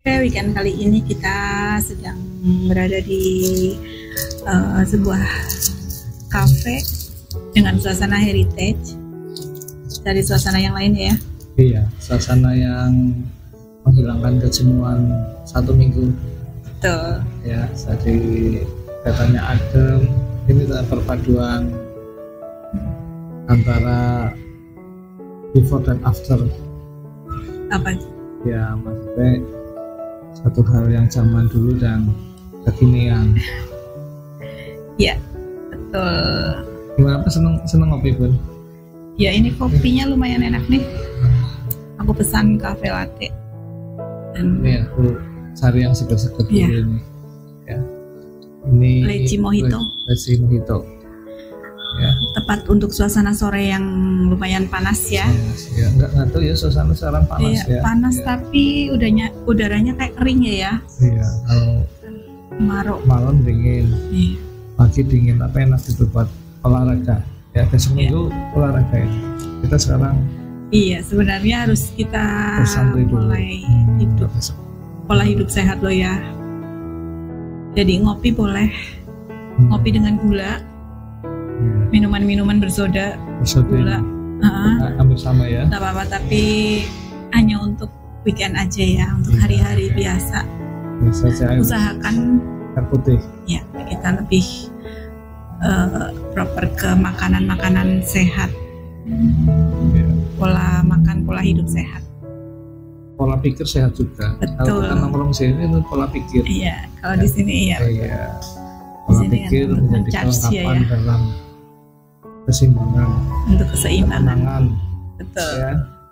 Oke, weekend kali ini kita sedang berada di sebuah kafe dengan suasana heritage. Dari suasana yang lain ya. Iya, suasana yang menghilangkan kejenuhan 1 minggu. Betul. Ya, jadi katanya adem. Ini perpaduan antara before dan after. Apa itu? Ya, maksudnya satu hal yang zaman dulu dan kekinian. Ya, betul. Gimana, seneng ngopi, Bun? Ya, ini kopinya lumayan enak nih. Aku pesan cafe latte. Dan Ini aku cari yang segar-segar dulu ini. Ya. Ini Leci Mojito. Leci Mojito. Ya. Tepat untuk suasana sore yang lumayan panas ya. Ya, nggak tahu ya, suasana sekarang panas Iya, ya. panas ya. Tapi udaranya kayak kering ya. Iya, kalau malam dingin, pagi dingin, apa enak itu buat olahraga. Ya, besok minggu olahraga ini. Kita sekarang. Iya, sebenarnya harus kita mulai hidup pola hidup sehat loh ya. Jadi ngopi boleh, ngopi dengan gula, minuman-minuman bersoda, gula, hampir sama ya. tak apa-apa, tapi hanya untuk weekend aja ya, untuk hari-hari biasa. Usahakan air putih. Ya, kita lebih proper ke makanan-makanan sehat. Pola makan, pola hidup sehat. Pola pikir sehat juga. Betul. Kalau kita nongkrong sini itu pola pikir. Iya, kalau di sini iya. Iya. Pola pikir menjadi kelengkapan dalam keseimbangan. Untuk keseimbangan. Betul. Ya.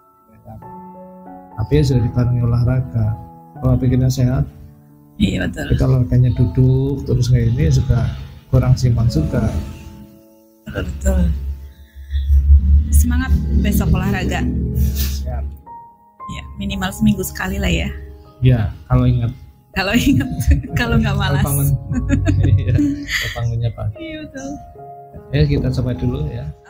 Tapi ya sudah dibarengi olahraga. Pola pikirnya sehat. Iya, betul. Kita olahraganya duduk terus kayak ini juga kurang seimbang juga. Betul. Semangat besok olahraga. Siap. Ya, minimal seminggu sekali lah ya. Ya, kalau ingat. Kalau nggak malas. Iya, bangunnya pagi. Iya, betul. Ya, kita coba dulu ya.